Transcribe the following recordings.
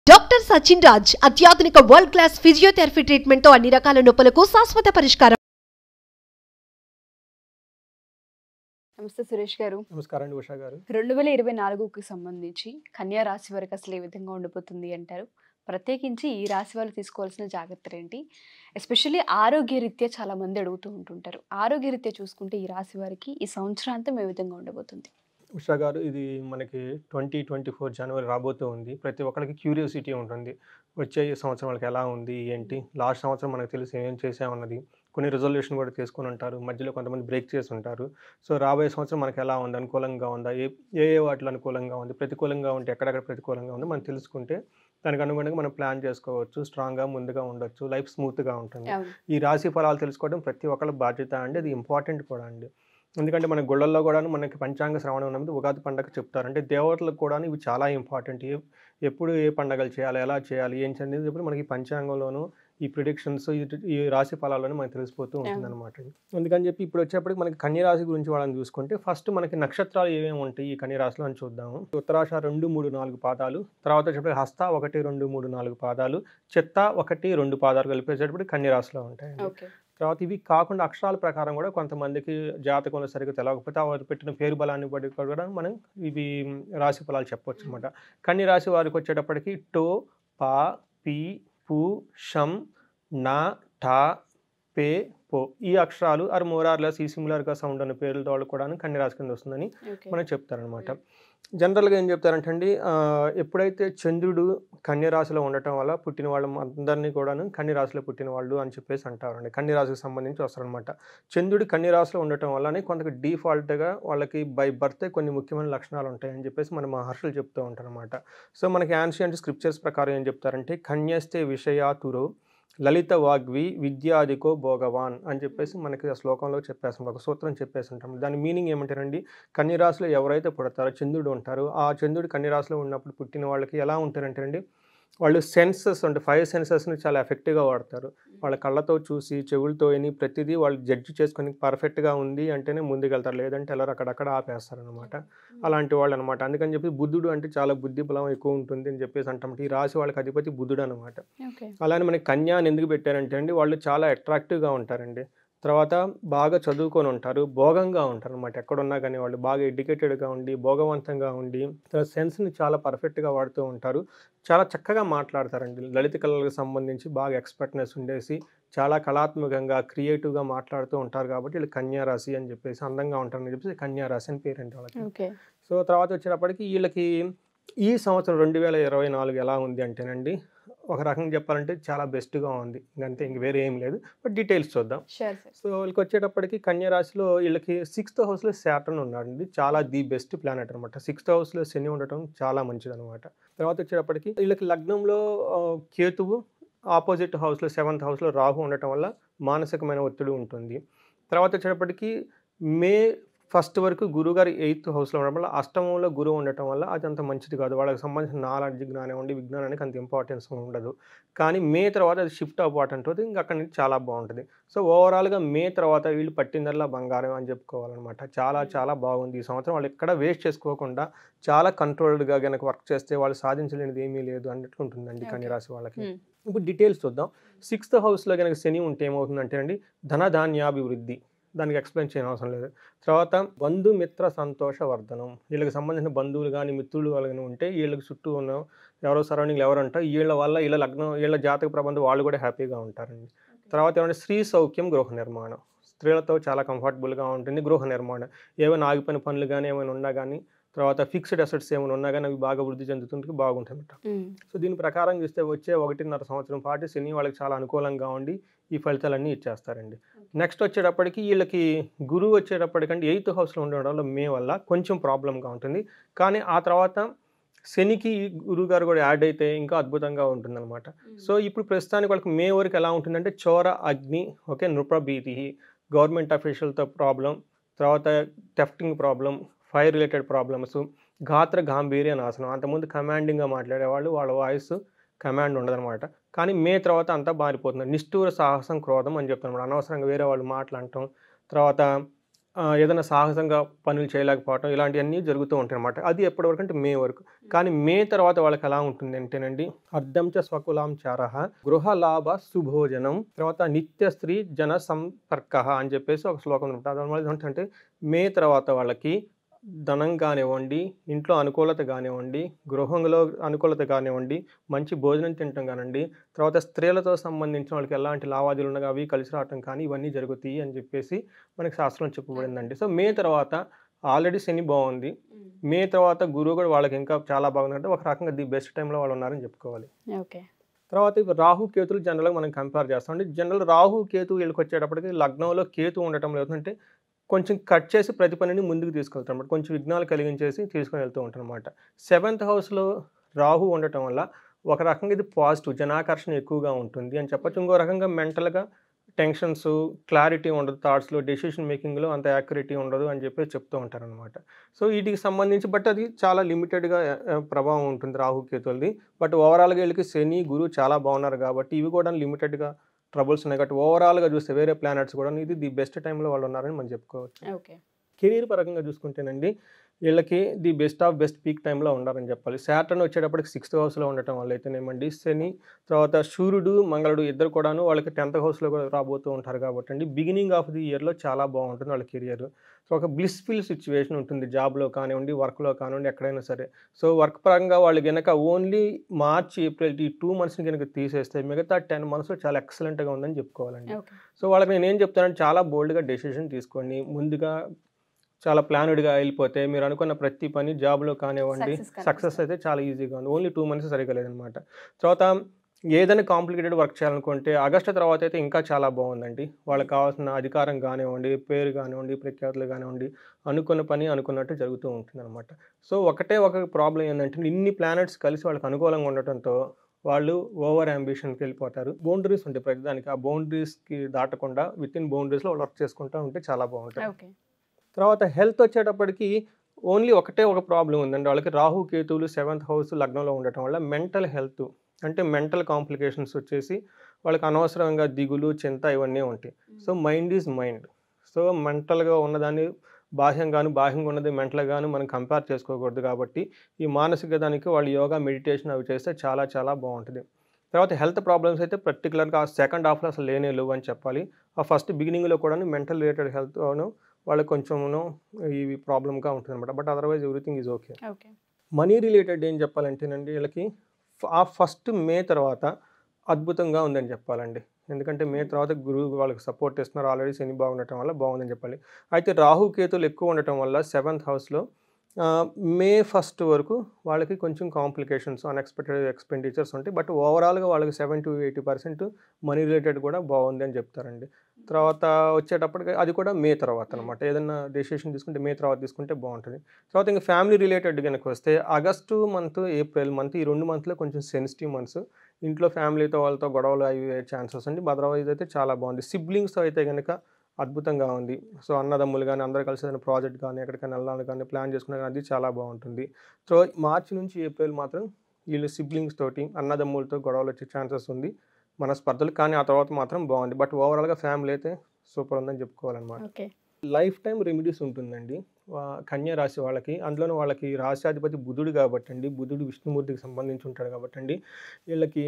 Doctor Sachin Raj అత్యాధునిక world class physiotherapy treatment తో అన్ని రకాల నొప్పులకు శాశ్వత పరిష్కారం. నమస్తే సురేష్ గారు. నమస్కారం అండి ఉషా గారు. 2024కి సంబంధించి కన్యా రాశి వారికి అసలు ఏ విధంగా ఉండబోతుంది అంటారు? ప్రత్యేకించి ఈ రాశి వాళ్ళు తీసుకోవాల్సిన జాగ్రత్తలు ఏంటి? ఎస్పెషల్లీ ఆరోగ్యరీత్యా చాలా మంది అడుగుతూ ఉంటుంటారు. ఆరోగ్యరీత్యా చూసుకుంటే ఈ రాశి వారికి ఈ సంవత్సరాంతం ఏ విధంగా ఉండబోతుంది? ఉషా గారు, ఇది మనకి 2024 జనవరి రాబోతూ ఉంది. ప్రతి ఒక్కరికి క్యూరియాసిటీ ఉంటుంది. వచ్చే ఈ సంవత్సరం వాళ్ళకి ఎలా ఉంది ఏంటి, లాస్ట్ సంవత్సరం మనకు తెలిసి ఏం చేసామన్నది, కొన్ని రిజల్యూషన్ కూడా తీసుకొని ఉంటారు, మధ్యలో కొంతమంది బ్రేక్ చేసి ఉంటారు. సో రాబోయే సంవత్సరం మనకి ఎలా ఉంది, అనుకూలంగా ఉందా, ఏ వాటిలో అనుకూలంగా ఉంది, ప్రతికూలంగా ఉంటే ఎక్కడెక్కడ ప్రతికూలంగా ఉంది మనం తెలుసుకుంటే దానికి అనుగుణంగా మనం ప్లాన్ చేసుకోవచ్చు, స్ట్రాంగ్గా ముందుగా ఉండొచ్చు, లైఫ్ స్మూత్గా ఉంటుంది. ఈ రాశి ఫలాలు తెలుసుకోవడం ప్రతి ఒక్కళ్ళ బాధ్యత అండి, అది ఇంపార్టెంట్ కూడా అండి. ఎందుకంటే మన గుళ్ళల్లో కూడా మనకి పంచాంగ శ్రవణం ఉన్నది ఉగాది పండగ చెప్తారు. అంటే దేవతలకు కూడా ఇవి చాలా ఇంపార్టెంట్. ఎప్పుడు ఏ పండగలు చేయాలి, ఎలా చేయాలి, ఏం అనేది ఇప్పుడు మనకి పంచాంగంలోనూ ఈ ప్రిడిక్షన్స్ ఈ రాశి ఫలాల్లోనే మనకి తెలిసిపోతూ ఉంటుంది అనమాట. అందుకని చెప్పి ఇప్పుడు వచ్చేప్పటికి మనకి కన్యరాశి గురించి వాళ్ళని చూసుకుంటే ఫస్ట్ మనకి నక్షత్రాలు ఏమేమి ఉంటాయి ఈ కన్యరాశిలో అని చూద్దాము. ఉత్తరాష 2, 3, 4 పాదాలు, తర్వాత వచ్చేప్పటికి హస్త 1, 2, 3, 4 పాదాలు, చిత్త 1, 2 పాదాలు కలిపేసేటప్పటికి కన్యరాశిలో ఉంటాయండి. తర్వాత ఇవి కాకుండా అక్షరాల ప్రకారం కూడా కొంతమందికి జాతకంలో సరిగ్గా తెలియకపోతే వారు పెట్టిన పేరు బలాన్ని బట్టి కూడా మనం ఇవి రాశి ఫలాలు చెప్పవచ్చు అనమాట. కన్య రాశి వారికి వచ్చేటప్పటికి టో, పా, పీ, పు, షం, నా, టా, పే, పో ఈ అక్షరాలు ఆర్ మోరార్లెస్ ఈ సిమిలర్గా సౌండ్ అనే పేర్లతో వాళ్ళు కూడా కన్యరాశి కింద వస్తుందని మనం చెప్తారనమాట. జనరల్గా ఏం చెప్తారంటే అండి, ఎప్పుడైతే చంద్రుడు కన్యరాశిలో ఉండటం వల్ల పుట్టిన వాళ్ళు అందరినీ కూడాను కన్యరాశిలో పుట్టిన వాళ్ళు అని చెప్పేసి అంటారండి. కన్యరాశికి సంబంధించి వస్తారనమాట. చంద్రుడు కన్యరాశిలో ఉండటం వల్లనే కొంత డిఫాల్ట్గా వాళ్ళకి బై బర్త్ కొన్ని ముఖ్యమైన లక్షణాలు ఉంటాయని చెప్పేసి మన మహర్షులు చెప్తూ ఉంటారనమాట. సో మనకి యాన్షియంట్ స్క్రిప్చర్స్ ప్రకారం ఏం చెప్తారంటే కన్యస్తే విషయాతురో లలిత వాగ్వి విద్యాదికో భోగవాన్ అని చెప్పేసి మనకి ఆ శ్లోకంలో చెప్పేస్తాం, ఒక సూత్రం చెప్పేసి ఉంటాం. దాని మీనింగ్ ఏమంటారండి, కన్యరాశిలో ఎవరైతే పుడతారో చంద్రుడు ఉంటారో ఆ చంద్రుడు కన్యరాశిలో ఉన్నప్పుడు పుట్టిన వాళ్ళకి ఎలా ఉంటారంటే అండి, వాళ్ళు సెన్సెస్ అంటే 5 సెన్సెస్ని చాలా ఎఫెక్టివ్గా వాడతారు. వాళ్ళ కళ్ళతో చూసి చెవులతో విని ప్రతిదీ వాళ్ళు జడ్జి చేసుకొని పర్ఫెక్ట్గా ఉంది అంటేనే ముందుకెళ్తారు, లేదంటే ఎలా అక్కడక్కడ ఆపేస్తారనమాట. అలాంటి వాళ్ళు అనమాట. అందుకని చెప్పి బుద్ధుడు అంటే చాలా బుద్ధి బలం ఎక్కువ ఉంటుంది అని చెప్పేసి అంటాం. ఈ రాశి వాళ్ళకి అధిపతి బుద్ధుడు అనమాట. అలానే మనకి కన్యా అని ఎందుకు పెట్టారంటే అండి, వాళ్ళు చాలా అట్రాక్టివ్గా ఉంటారండి. తర్వాత బాగా చదువుకొని ఉంటారు, భోగంగా ఉంటారు అనమాట. ఎక్కడున్నా కానీ వాళ్ళు బాగా ఎడ్యుకేటెడ్గా ఉండి భోగవంతంగా ఉండి సెన్స్ని చాలా పర్ఫెక్ట్గా వాడుతూ ఉంటారు. చాలా చక్కగా మాట్లాడతారండి. లలిత కళలకు సంబంధించి బాగా ఎక్స్పర్ట్నెస్ ఉండేసి చాలా కళాత్మకంగా క్రియేటివ్గా మాట్లాడుతూ ఉంటారు. కాబట్టి వీళ్ళు కన్యారాశి అని చెప్పేసి అందంగా ఉంటారని చెప్పేసి కన్యారాశి అని పేరండి వాళ్ళకి. సో తర్వాత వచ్చేటప్పటికి వీళ్ళకి ఈ సంవత్సరం 2024 ఎలా ఉంది అంటేనండి, ఒక రకంగా చెప్పాలంటే చాలా బెస్ట్గా ఉంది, ఇంకంతే, ఇంక వేరే ఏం లేదు. బట్ డీటెయిల్స్ చూద్దాం. సో వీళ్ళకి వచ్చేటప్పటికి కన్యరాశిలో వీళ్ళకి 6th హౌస్లో శాటర్న్ ఉన్నాడండి. చాలా ది బెస్ట్ ప్లానెట్ అనమాట. 6th హౌస్లో శని ఉండటం చాలా మంచిది అనమాట. తర్వాత వచ్చేటప్పటికి వీళ్ళకి లగ్నంలో కేతువు, ఆపోజిట్ హౌస్లో 7th హౌస్లో రాహు ఉండటం వల్ల మానసికమైన ఒత్తిడి ఉంటుంది. తర్వాత వచ్చేటప్పటికి మే 1st వరకు గురుగారు 8th హౌస్లో ఉండడం వల్ల, అష్టమంలో గురువు ఉండటం వల్ల అది అంత మంచిది కాదు. వాళ్ళకి సంబంధించిన నాలెడ్జ్ జ్ఞానం ఉండి విజ్ఞానానికి అంత ఇంపార్టెన్స్ ఉండదు. కానీ మే తర్వాత అది షిఫ్ట్ అవ్వటం అవుతుంది, ఇంకా అక్కడి నుంచి చాలా బాగుంటుంది. సో ఓవరాల్గా మే తర్వాత వీళ్ళు పట్టిందల్లా బంగారం అని చెప్పుకోవాలన్నమాట. చాలా చాలా బాగుంది ఈ సంవత్సరం. వాళ్ళు ఎక్కడ వేస్ట్ చేసుకోకుండా చాలా కంట్రోల్డ్గా కనుక వర్క్ చేస్తే వాళ్ళు సాధించలేనిది ఏమీ లేదు అన్నట్లు ఉంటుందండి కన్యరాశి వాళ్ళకి. ఇప్పుడు డీటెయిల్స్ చూద్దాం. 6th హౌస్లో కనుక శని ఉంటే ఏమవుతుందంటే అండి, ధనధాన్యాభివృద్ధి, దానికి ఎక్స్ప్లెయిన్ చేయని అవసరం లేదు. తర్వాత బంధుమిత్ర సంతోష వర్ధనం, వీళ్ళకి సంబంధించిన బంధువులు కానీ మిత్రులు కానీ ఉంటే వీళ్ళకి చుట్టూ ఉన్న ఎవరో సరౌండింగ్లు ఎవరు ఉంటారో వీళ్ళ వల్ల వీళ్ళ లగ్నం వీళ్ళ జాతక ప్రబంధం వాళ్ళు కూడా హ్యాపీగా ఉంటారండి. తర్వాత ఏమంటే స్త్రీ సౌఖ్యం, గృహ నిర్మాణం, స్త్రీలతో చాలా కంఫర్టబుల్గా ఉంటుంది. గృహ నిర్మాణం, ఏమైనా ఆగిపోయిన పనులు కానీ ఏమైనా ఉన్నా కానీ, తర్వాత ఫిక్స్డ్ అసెట్స్ ఏమైనా ఉన్నా కానీ అవి బాగా వృద్ధి చెందుతుంటే బాగుంటుందన్నమాట. సో దీని ప్రకారం చూస్తే వచ్చే 1.5 సంవత్సరం పాటు శని వాళ్ళకి చాలా అనుకూలంగా ఉండి ఈ ఫలితాలన్నీ ఇచ్చేస్తారండి. నెక్స్ట్ వచ్చేటప్పటికి వీళ్ళకి గురువు వచ్చేటప్పటికంటే 8th హౌస్లో ఉండడం వల్ల మే వల్ల కొంచెం ప్రాబ్లంగా ఉంటుంది. కానీ ఆ తర్వాత శనికి గురువుగారు కూడా యాడ్ అయితే ఇంకా అద్భుతంగా ఉంటుందన్నమాట. సో ఇప్పుడు ప్రస్తుతానికి వాళ్ళకి మే వరకు ఎలా ఉంటుందంటే చోర అగ్ని, ఓకే, నృపభీతి, గవర్నమెంట్ అఫీషియల్తో ప్రాబ్లం, తర్వాత టెఫ్టింగ్ ప్రాబ్లం, ఫైర్ రిలేటెడ్ ప్రాబ్లమ్స్, గాత్ర గాంభీర్య నాశనం. అంతకుముందు కమాండింగ్గా మాట్లాడేవాళ్ళు, వాళ్ళ వాయిస్ కమాండ్ ఉండదన్నమాట. కానీ మే తర్వాత అంతా మారిపోతుంది. నిష్ఠూర సాహసం క్రోధం అని చెప్తున్నమాట. అనవసరంగా వేరే వాళ్ళు మాట్లాడటం, తర్వాత ఏదైనా సాహసంగా పనులు చేయలేకపోవటం ఇలాంటివన్నీ జరుగుతూ ఉంటాయి అన్నమాట. అది ఎప్పటివరకు అంటే మే వరకు. కానీ మే తర్వాత వాళ్ళకి ఎలా ఉంటుంది అంటేనండి, అర్ధం చ స్వకులాం చారః గృహలాభ సుభోజనం, తర్వాత నిత్య స్త్రీ జన సంపర్కః అని చెప్పేసి ఒక శ్లోకం ఉంటుంది. దానివల్ల ఏంటంటే మే తర్వాత వాళ్ళకి ధనం కానివ్వండి, ఇంట్లో అనుకూలత కానివ్వండి, గృహంలో అనుకూలత కానివ్వండి, మంచి భోజనం తినటం కానివ్వండి, తర్వాత స్త్రీలతో సంబంధించిన వాళ్ళకి ఎలాంటి లావాదేవీలు ఉన్నాయి అవి కలిసి రావటం కానీ ఇవన్నీ జరుగుతాయి అని చెప్పేసి మనకి శాస్త్రం చెప్పబడిందండి. సో మే తర్వాత ఆల్రెడీ శని బాగుంది, మే తర్వాత గురువు కూడా వాళ్ళకి ఇంకా చాలా బాగుందంటే ఒక రకంగా ది బెస్ట్ టైంలో వాళ్ళు ఉన్నారని చెప్పుకోవాలి. ఓకే. తర్వాత ఇప్పుడు రాహు కేతులు జనరల్గా మనం కంపేర్ చేస్తామండి. జనరల్ రాహు కేతు వీళ్ళకి వచ్చేటప్పటికి లగ్నంలో కేతు ఉండటం లేదంటే కొంచెం కట్ చేసి ప్రతి పనిని ముందుకు తీసుకెళ్తారు అనమాట. కొంచెం విఘ్నాలు కలిగించేసి తీసుకొని వెళ్తూ ఉంటారు అనమాట. 7th హౌస్లో రాహు ఉండటం వల్ల ఒక రకంగా ఇది పాజిటివ్, జనాకర్షణ ఎక్కువగా ఉంటుంది అని చెప్పచ్చు. ఇంకో రకంగా మెంటల్గా టెన్షన్స్, క్లారిటీ ఉండదు, థాట్స్లో డెసిషన్ మేకింగ్లో అంత యాక్యురేటీ ఉండదు అని చెప్పేసి చెప్తూ ఉంటారనమాట. సో వీటికి సంబంధించి బట్ అది చాలా లిమిటెడ్గా ప్రభావం ఉంటుంది రాహు కేతులది. బట్ ఓవరాల్గా వీళ్ళకి శని గురువు చాలా బాగున్నారు కాబట్టి ఇవి కూడా లిమిటెడ్గా ట్రబుల్స్ ఉన్నాయి కాబట్టి ఓవరాల్గా చూస్తే వేరే ప్లానెట్స్ కూడా ఇది ది బెస్ట్ టైంలో వాళ్ళు ఉన్నారని మనం చెప్పుకోవచ్చు. ఓకే. కెరీర్ పరంగా చూసుకుంటేనండి వీళ్ళకి the best of best peak టైంలో ఉండాలని చెప్పాలి. సాటర్న్ వచ్చేటప్పటికి 6th హౌస్లో ఉండటం వల్ల అయితేనేమండి, శని తర్వాత సూర్యుడు మంగళుడు ఇద్దరు కూడాను వాళ్ళకి 10th హౌస్లో కూడా రాబోతూ ఉంటారు కాబట్టి అండి బిగినింగ్ ఆఫ్ ది ఇయర్లో చాలా బాగుంటుంది వాళ్ళ కెరియర్. సో ఒక బ్లిస్ఫుల్ సిచ్యువేషన్ ఉంటుంది జాబ్లో కానివ్వండి, వర్క్లో కానివ్వండి, ఎక్కడైనా సరే. సో వర్క్ పరంగా వాళ్ళు కనుక ఓన్లీ మార్చ్, ఏప్రిల్ ఈ 2 మంత్స్ని కనుక తీసేస్తే మిగతా 10 మంత్స్లో చాలా ఎక్సలెంట్గా ఉందని చెప్పుకోవాలండి. సో వాళ్ళకి నేను ఏం చెప్తానంటే చాలా బోల్డ్గా డెసిషన్ తీసుకోండి, ముందుగా చాలా ప్లాన్డ్గా వెళ్ళిపోతే మీరు అనుకున్న ప్రతి పని జాబ్లో కానివ్వండి సక్సెస్ అయితే చాలా ఈజీగా ఉంది. ఓన్లీ 2 మంత్స్ సరిగా లేదనమాట. తర్వాత ఏదైనా కాంప్లికేటెడ్ వర్క్ చేయాలనుకుంటే ఆగస్టు తర్వాత అయితే ఇంకా చాలా బాగుందండి. వాళ్ళకి కావాల్సిన అధికారం కానివ్వండి, పేరు కానివ్వండి, ప్రఖ్యాతులు కానివ్వండి, అనుకున్న పని అనుకున్నట్టు జరుగుతూ ఉంటుంది అనమాట. సో ఒక ప్రాబ్లం ఏంటంటే ఇన్ని ప్లానెట్స్ కలిసి వాళ్ళకి అనుకూలంగా ఉండటంతో వాళ్ళు ఓవర్ అంబిషన్కి వెళ్ళిపోతారు. బౌండరీస్ ఉంటాయి ప్రతిదానికి, ఆ బౌండరీస్కి దాటకుండా విత్ ఇన్ బౌండరీస్లో వాళ్ళు వర్క్ చేసుకుంటూ ఉంటే చాలా బాగుంటుంది. తర్వాత హెల్త్ వచ్చేటప్పటికి ఓన్లీ ఒక ప్రాబ్లం ఉందండి వాళ్ళకి. రాహు కేతువులు 7th హౌస్ లగ్నంలో ఉండటం వల్ల మెంటల్ హెల్త్ అంటే మెంటల్ కాంప్లికేషన్స్ వచ్చేసి వాళ్ళకి అనవసరంగా దిగులు, చింత ఇవన్నీ ఉంటాయి. So mind is mind. So మెంటల్గా ఉన్నదాన్ని బాహ్యంగా ఉన్నది మెంటల్గాను మనం కంపేర్ చేసుకోకూడదు కాబట్టి ఈ మానసిక దానికి వాళ్ళు యోగా, మెడిటేషన్ అవి చేస్తే చాలా చాలా బాగుంటుంది. తర్వాత హెల్త్ ప్రాబ్లమ్స్ అయితే పర్టికులర్గా ఆ 2nd హాఫ్లో అసలు లేనే లేవు అని చెప్పాలి. ఆ ఫస్ట్ బిగినింగ్లో కూడా మెంటల్ రిలేటెడ్ హెల్త్ను వాళ్ళకి కొంచెం ఇవి ప్రాబ్లమ్గా ఉంటుంది అనమాట. But otherwise everything is okay. Money related ఏం చెప్పాలంటేనండి వీళ్ళకి ఆ ఫస్ట్ మే తర్వాత అద్భుతంగా ఉందని చెప్పాలండి. ఎందుకంటే మే తర్వాత గురువు వాళ్ళకి సపోర్ట్ ఇస్తున్నారు, ఆల్రెడీ శని బాగుండటం వల్ల బాగుందని చెప్పాలి. అయితే రాహు కేతులు ఎక్కువ ఉండటం వల్ల 7th హౌస్లో మే 1 వరకు వాళ్ళకి కొంచెం కాంప్లికేషన్స్, అన్ఎక్స్పెక్టెడ్ ఎక్స్పెండిచర్స్ ఉంటాయి. బట్ ఓవరాల్గా వాళ్ళకి 70 to 80% మనీ రిలేటెడ్ కూడా బాగుంది అని చెప్తారండి. తర్వాత వచ్చేటప్పటికి అది కూడా మే తర్వాత అనమాట. ఏదైనా డెసిషన్ తీసుకుంటే మే తర్వాత తీసుకుంటే బాగుంటుంది. తర్వాత ఇంకా ఫ్యామిలీ రిలేటెడ్ కనుక వస్తే ఆగస్టు మంత్, ఏప్రిల్ మంత్ ఈ 2 మంత్లో కొంచెం సెన్సిటివ్ మంత్స్. ఇంట్లో ఫ్యామిలీతో వాళ్ళతో గొడవలు అయ్యే ఛాన్సెస్ అండి. అదర్వైజ్ అయితే చాలా బాగుంది. సిబ్లింగ్స్తో అయితే కనుక అద్భుతంగా ఉంది. సో అన్నదమ్ములు కానీ అందరూ కలిసి ఏదైనా ప్రాజెక్ట్ కానీ ఎక్కడికైనా వెళ్ళాలి కానీ ప్లాన్ చేసుకునే కానీ అది చాలా బాగుంటుంది. సో మార్చి నుంచి ఏప్రిల్ మాత్రం వీళ్ళు సిబ్లింగ్స్ తోటి, అన్నదమ్ములతో గొడవలు వచ్చే ఛాన్సెస్ ఉంది, మనస్పర్ధలు. కానీ ఆ తర్వాత మాత్రం బాగుంది. బట్ ఓవరాల్గా ఫ్యామిలీ అయితే సూపర్ ఉందని చెప్పుకోవాలన్నమాట. లైఫ్ టైం రెమెడీస్ ఉంటుందండి కన్యా రాశి వాళ్ళకి. అందులోనూ వాళ్ళకి రాశ్యాధిపతి బుధుడు కాబట్టి అండి, బుధుడు విష్ణుమూర్తికి సంబంధించి ఉంటాడు కాబట్టి అండి వీళ్ళకి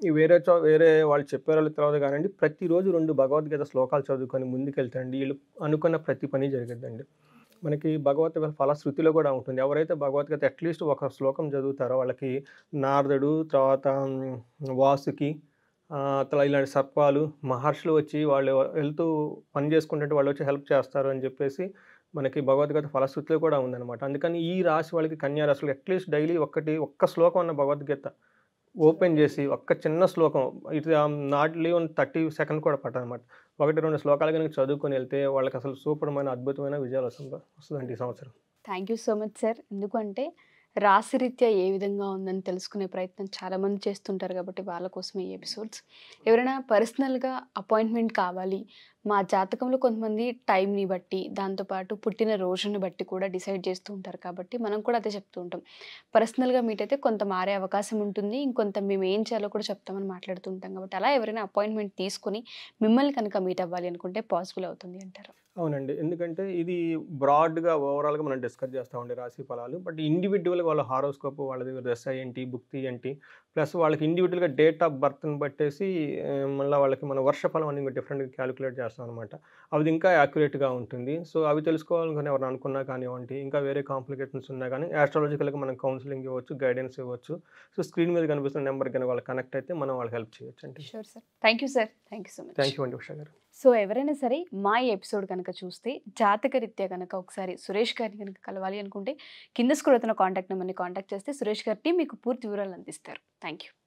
వేరే వాళ్ళు చెప్పారో తెలియదు కానండి ప్రతిరోజు 2 భగవద్గీత శ్లోకాలు చదువుకొని ముందుకెళ్తారండి వీళ్ళు అనుకున్న ప్రతి పని జరిగిద్దండి. మనకి భగవద్గీత ఫలశ్రుతిలో కూడా ఉంటుంది. ఎవరైతే భగవద్గీత అట్లీస్ట్ ఒక శ్లోకం చదువుతారో వాళ్ళకి నారదుడు, తర్వాత వాసుకి, ఇలాంటి సర్పాలు, మహర్షులు వచ్చి వాళ్ళు వెళ్తూ పని చేసుకుంటే వాళ్ళు వచ్చి హెల్ప్ చేస్తారు అని చెప్పేసి మనకి భగవద్గీత ఫలశ్రుతిలో కూడా ఉందన్నమాట. అందుకని ఈ రాశి వాళ్ళకి, కన్యా రాశులు అట్లీస్ట్ డైలీ ఒక్క శ్లోకం ఉన్న భగవద్గీత ఓపెన్ చేసి ఒక్క చిన్న శ్లోకం, ఇది నాట్లీ 30 సెకండ్ కూడా పట్టనమాట, 1-2 శ్లోకాలు కనుక చదువుకొని వెళ్తే వాళ్ళకి అసలు సూపర్మైన అద్భుతమైన విజయాలు వస్తుందండి ఈ సంవత్సరం. Thank you so much sir. ఎందుకంటే రాశిరీత్యా ఏ విధంగా ఉందని తెలుసుకునే ప్రయత్నం చాలామంది చేస్తుంటారు కాబట్టి వాళ్ళ కోసమే ఈ ఎపిసోడ్స్. ఎవరైనా పర్సనల్గా అపాయింట్మెంట్ కావాలి, మా జాతకంలో కొంతమంది టైంని బట్టి, దాంతోపాటు పుట్టిన రోజుని బట్టి కూడా డిసైడ్ చేస్తూ ఉంటారు కాబట్టి మనం కూడా అదే చెప్తూ ఉంటాం. పర్సనల్‌గా మీట్ అయితే కొంత మారే అవకాశం ఉంటుంది. ఇంకొంత మేము ఏం చేయాలో కూడా చెప్తామని మాట్లాడుతూ ఉంటాం కాబట్టి అలా ఎవరైనా అపాయింట్మెంట్ తీసుకొని మిమ్మల్ని కనుక మీట్ అవ్వాలి అనుకుంటే పాసిబుల్ అవుతుంది అంటారు. అవునండి. ఎందుకంటే ఇది బ్రాడ్‌గా ఓవరాల్‌గా మనం డిస్కస్ చేస్తామండి రాశి ఫలాలు. బట్ ఇండివిడ్యువల్‌గా వాళ్ళ హారోస్కోప్ వాళ్ళది దశ ఏంటి, భుక్తి ఏంటి, ప్లస్ వాళ్ళకి ఇండివిడ్యువల్‌గా డేట్ ఆఫ్ బర్త్‌ని బట్టేసి మళ్ళా వాళ్ళకి మన వర్షఫలం అని డిఫరెంట్‌గా క్యాలిక్యులేట్ చేస్తామనమాట. అది ఇంకా యాక్యురేట్‌గా ఉంటుంది. సో, అవి తెలుసుకోవాలని ఎవరైనా అనుకున్నా కానివ్వండి, ఇంకా వేరే కాంప్లికేషన్స్ ఉన్నా గానీ యాస్ట్రాలజికల్‌గా మనం కౌన్సెలింగ్ ఇవ్వచ్చు, గైడెన్స్ ఇవ్వచ్చు. సో, స్క్రీన్ మీద కనిపిస్తున్న నెంబర్‌కి గాని వాళ్ళు కనెక్ట్ అయితే మనం వాళ్ళకి హెల్ప్ చేయొచ్చండి. Sure sir. Thank you sir. Thank you so much. Thank you అండి ఉషా గారు. సో ఎవరైనా సరే మా ఈ ఎపిసోడ్ కనుక చూస్తే జాతకరీత్యా కనుక ఒకసారి సురేష్ గారిని కనుక కలవాలి అనుకుంటే కింద స్క్రోల్ అవుతున్న కాంటాక్ట్ నెంబర్ని కాంటాక్ట్ చేస్తే సురేష్ గారి టీం మీకు పూర్తి వివరాలు అందిస్తారు. Thank you.